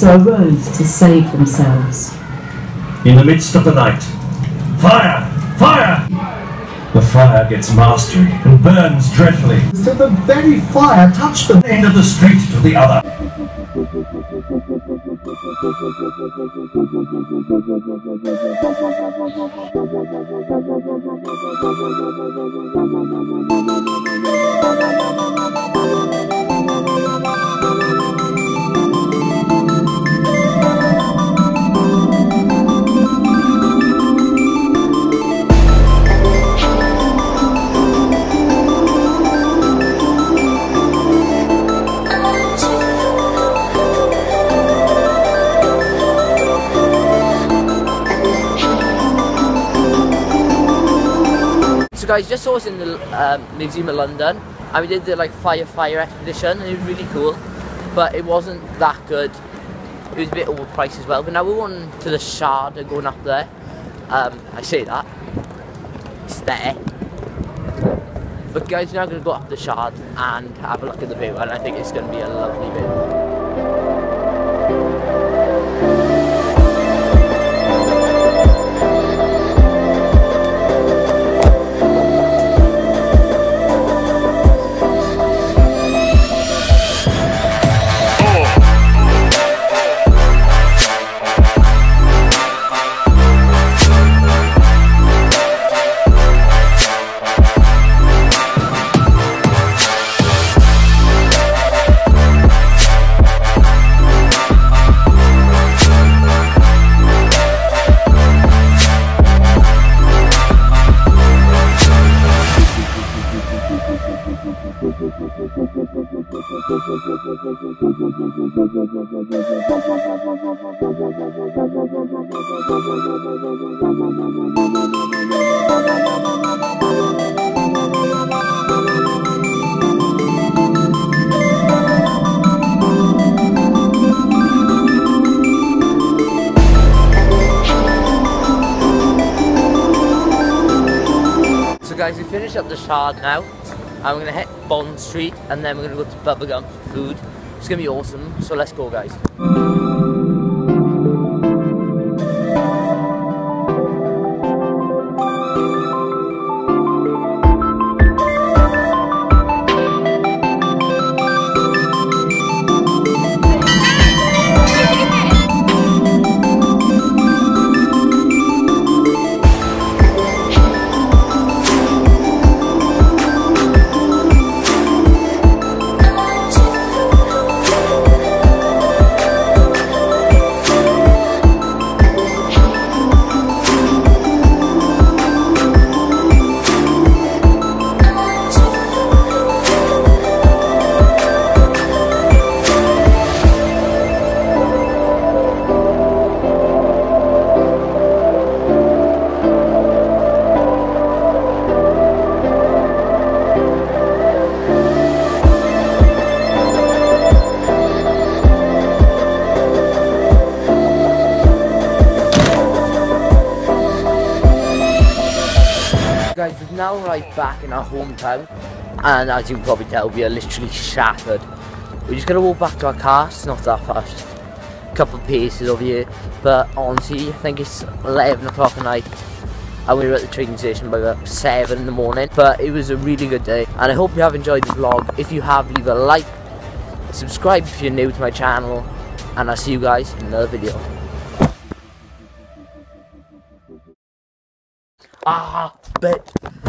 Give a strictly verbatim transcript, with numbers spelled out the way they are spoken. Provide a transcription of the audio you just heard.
so arose to save themselves. In the midst of the night, fire! Fire! The fire gets mastery and burns dreadfully. So the very fire touched them. End of the street to the other. So guys, just saw us in the um, Museum of London, and we did the like fire fire expedition, and it was really cool, but it wasn't that good. It was a bit overpriced as well. But now we're on to the Shard and going up there. Um, I say that it's there, but guys, we're now going to go up the Shard and have a look at the view, and I think it's going to be a lovely view. So guys, we finished up the Shard now, and we're going to hit Bond Street, and then we're going to go to Bubblegum for food. It's going to be awesome, so let's go guys. Guys, we're now right back in our hometown, and as you can probably tell, we are literally shattered. We're just gonna walk back to our car. It's not that far, just a couple of paces over here. But honestly, I think it's eleven o'clock at night, and we were at the train station by about seven in the morning. But it was a really good day, and I hope you have enjoyed the vlog. If you have, leave a like, subscribe if you're new to my channel, and I'll see you guys in another video. Ah, bet.